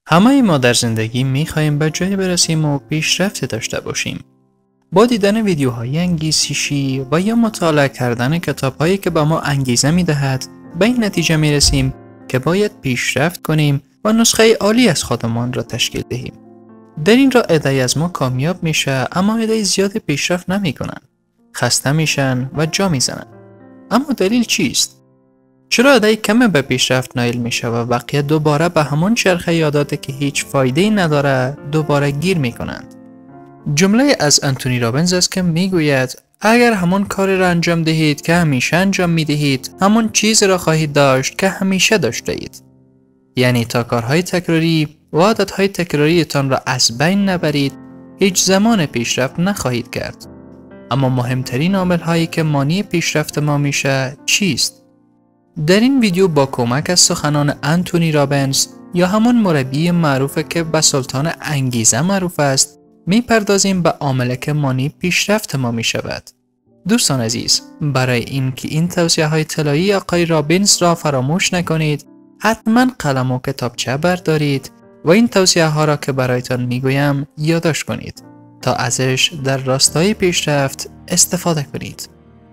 همه ما در زندگی می‌خواهیم به جایی برسیم و پیشرفت داشته باشیم. با دیدن ویدیوهای انگیزشی و یا مطالعه کردن کتاب‌هایی که به ما انگیزه می‌دهد، به این نتیجه می‌رسیم که باید پیشرفت کنیم و نسخه عالی از خودمان را تشکیل دهیم. در این راه عده‌ای از ما کامیاب میشه، اما عده‌ای زیاد پیشرفت نمی‌کنند. خسته میشن و جا میزنن. اما دلیل چیست؟ چرا عده‌ای کم به پیشرفت نائل میشه و بقیه دوباره به همون چرخه عاداتی که هیچ فایده‌ای نداره دوباره گیر میکنند؟ جمله از انتونی رابینز است که میگوید اگر همون کاری را انجام دهید که همیشه انجام میدهید، همون چیزی را خواهید داشت که همیشه داشته اید. یعنی تا کارهای تکراری و عادتهای تکراریتان را از بین نبرید، هیچ زمان پیشرفت نخواهید کرد. اما مهمترین عامل‌هایی که مانع پیشرفت ما میشه چیست؟ در این ویدیو با کمک از سخنان انتونی رابینز یا همون مربی معروف که به سلطان انگیزه معروف است، میپردازیم به عاملی که مانع پیشرفت ما میشود. دوستان عزیز، برای اینکه این توصیه‌های طلایی آقای رابینز را فراموش نکنید، حتما قلم و کتابچه بردارید و این توصیه‌ها را که برایتان میگویم یادداشت کنید تا ازش در راستای پیشرفت استفاده کنید.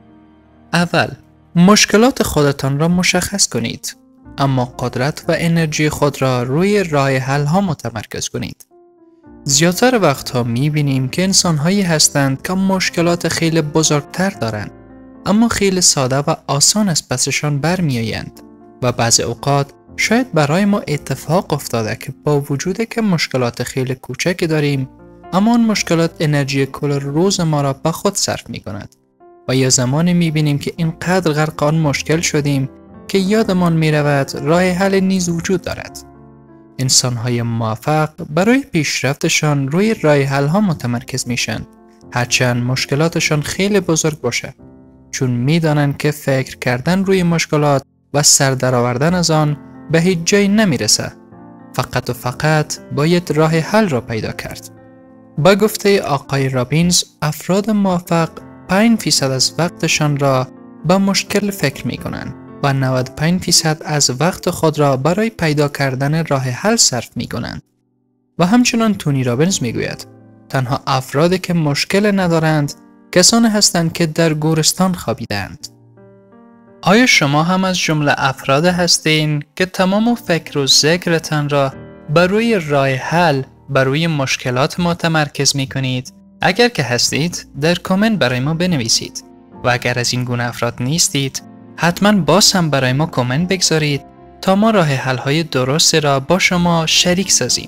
اول، مشکلات خودتان را مشخص کنید، اما قدرت و انرژی خود را روی راه حل ها متمرکز کنید. زیادتر وقتها میبینیم که انسان‌هایی هستند که مشکلات خیلی بزرگتر دارند، اما خیلی ساده و آسان از پسشان برمیآیند و بعضی اوقات شاید برای ما اتفاق افتاده که با وجود که مشکلات خیلی کوچکی داریم، اما آن مشکلات انرژی کل روز ما را به خود صرف می کند و یا زمانی می بینیم که اینقدر غرق آن مشکل شدیم که یادمان می رود راه حل نیز وجود دارد. انسان‌های موفق برای پیشرفتشان روی راه حل ها متمرکز میشن، هرچند مشکلاتشان خیلی بزرگ باشه، چون می دانند که فکر کردن روی مشکلات و سر درآوردن از آن به هیچ جایی نمی رسه. فقط و فقط باید راه حل را پیدا کرد. با گفته آقای رابینز، افراد موفق 5% از وقتشان را به مشکل فکر می کنند و 95% از وقت خود را برای پیدا کردن راه حل صرف می کنند. و همچنان تونی رابینز می گوید تنها افرادی که مشکل ندارند کسانی هستند که در گورستان خوابیدند. آیا شما هم از جمله افراد هستین که تمام فکر و ذکرتان را برای راه حل برای مشکلات متمرکز می کنید؟ اگر که هستید، در کامنت برای ما بنویسید و اگر از این گونه افراد نیستید، حتما باز هم برای ما کامنت بگذارید تا ما راه حل های درست را با شما شریک سازیم.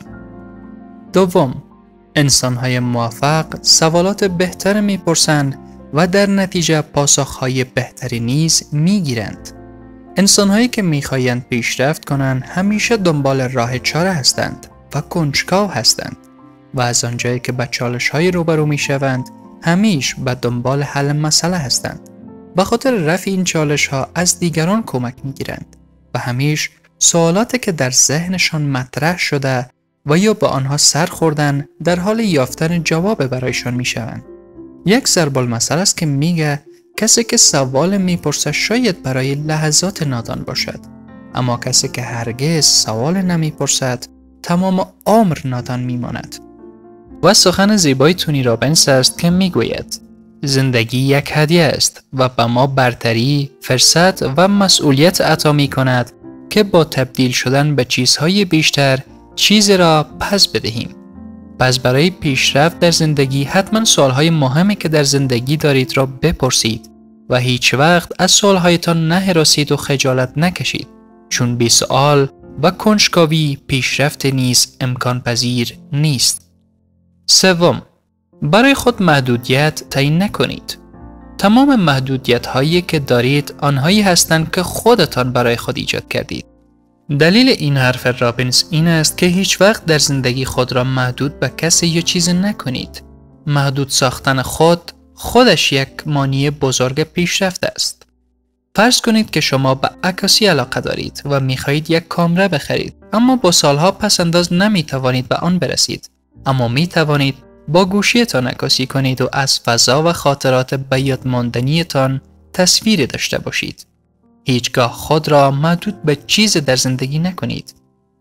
دوم، انسان‌های موفق سوالات بهتر می‌پرسند و در نتیجه پاسخ‌های بهتری نیز می‌گیرند. انسان‌هایی که می‌خواهند پیشرفت کنند همیشه دنبال راه چاره هستند و کنجکاو هستند و از آنجایی که به چالش‌های روبرو می‌شوند همیشه به دنبال حل مسئله هستند. به خاطر رفع این چالش‌ها از دیگران کمک می‌گیرند و همیشه سوالاتی که در ذهنشان مطرح شده و یا با آنها سر خوردن در حال یافتن جواب برایشان می‌شوند. یک ضرب المثل است که میگه کسی که سوال میپرسه شاید برای لحظات نادان باشد، اما کسی که هرگز سوال نمیپرسد تمام عمر نادان میماند. و سخن زیبای تونی رابینز است که میگوید زندگی یک هدیه است و به ما برتری، فرصت و مسئولیت عطا میکند که با تبدیل شدن به چیزهای بیشتر چیزی را پس بدهیم. پس برای پیشرفت در زندگی حتما سوالهای مهمی که در زندگی دارید را بپرسید و هیچ وقت از سوالهایتان نهراسید و خجالت نکشید، چون بی سوال و کنجکاوی پیشرفت نیز امکان پذیر نیست. سوم، برای خود محدودیت تعیین نکنید. تمام محدودیت هایی که دارید آنهایی هستند که خودتان برای خود ایجاد کردید. دلیل این حرف رابینز این است که هیچ وقت در زندگی خود را محدود به کسی یا چیزی نکنید. محدود ساختن خودش یک مانع بزرگ پیشرفت است. فرض کنید که شما به عکاسی علاقه دارید و می‌خواهید یک کامera بخرید، اما با سالها پس انداز نمی‌توانید به آن برسید. اما می‌توانید با گوشیتان عکاسی کنید و از فضا و خاطرات به یاد ماندنیتان تصویری داشته باشید. هیچگاه خود را محدود به چیز در زندگی نکنید.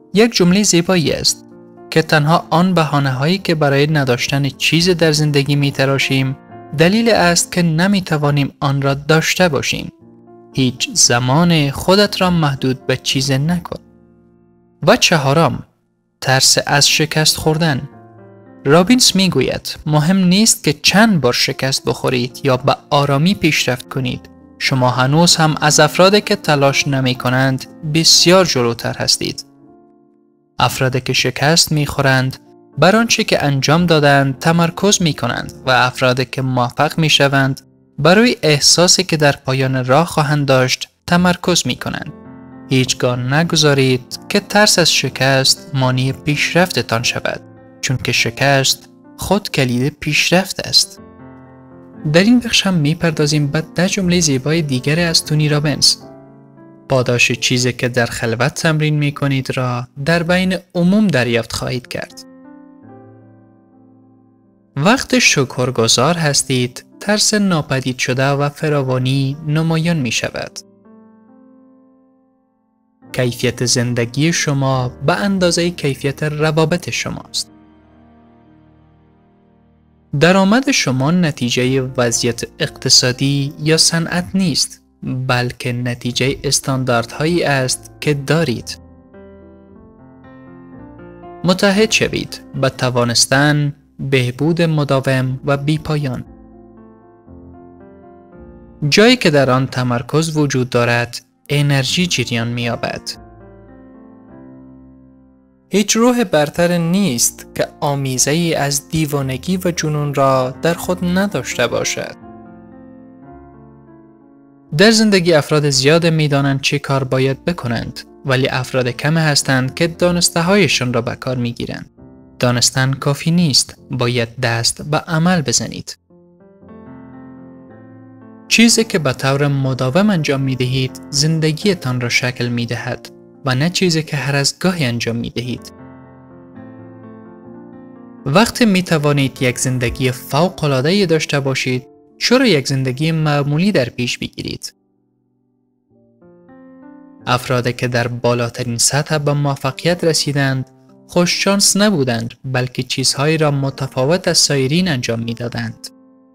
یک جمله زیبایی است که تنها آن بهانه‌هایی که برای نداشتن چیز در زندگی می‌تراشیم دلیل است که نمی‌توانیم آن را داشته باشیم. هیچ زمان خودت را محدود به چیز نکن. و چهارم، ترس از شکست خوردن. رابینز میگوید مهم نیست که چند بار شکست بخورید یا به آرامی پیشرفت کنید. شما هنوز هم از افرادی که تلاش نمی کنند بسیار جلوتر هستید. افرادی که شکست میخورند بر آنچه که انجام دادند تمرکز می کنند و افرادی که موفق می شوند برای احساسی که در پایان راه خواهند داشت تمرکز می کنند. هیچگاه نگذارید که ترس از شکست مانع پیشرفتتان شود، چون که شکست خود کلید پیشرفت است. در این بخش هم میپردازیم به 10 جمله زیبای دیگر از تونی رابینز. پاداش چیزی که در خلوت تمرین می کنید را در بین عموم دریافت خواهید کرد. وقت شکرگزار هستید، ترس ناپدید شده و فراوانی نمایان می شود. کیفیت زندگی شما به اندازه کیفیت روابط شماست. درآمد شما نتیجه وضعیت اقتصادی یا صنعت نیست، بلکه نتیجه استانداردهایی است که دارید. متحد شوید به توانستن بهبود مداوم و بیپایان. جایی که در آن تمرکز وجود دارد، انرژی جریان می‌یابد. هیچ روح برتر نیست که آمیزه‌ای از دیوانگی و جنون را در خود نداشته باشد. در زندگی افراد زیاد می‌دانند چه کار باید بکنند، ولی افراد کم هستند که دانسته هایشان را به کار می‌گیرند. دانستن کافی نیست، باید دست به عمل بزنید. چیزی که به طور مداوم انجام می‌دهید زندگیتان را شکل می‌دهد و نه چیزی که هر از گاهی انجام می‌دهید. وقتی می‌توانید یک زندگی فوق‌العاده‌ای داشته باشید، چرا یک زندگی معمولی در پیش بگیرید؟ افرادی که در بالاترین سطح به موفقیت رسیدند، خوششانس نبودند، بلکه چیزهایی را متفاوت از سایرین انجام می‌دادند.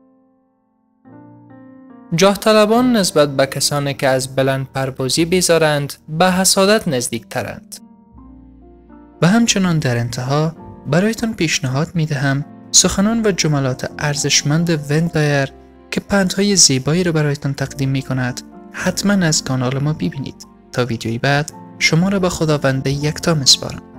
جاه طلبان نسبت به کسانی که از بلند پروازی بیزارند به حسادت نزدیک ترند. و همچنان در انتها برایتان پیشنهاد می دهم سخنان و جملات ارزشمند ون دایر که پندهای زیبایی را برایتان تقدیم می کند حتما از کانال ما ببینید. تا ویدیوی بعد شما را به خداوند یکتا می‌سپارم.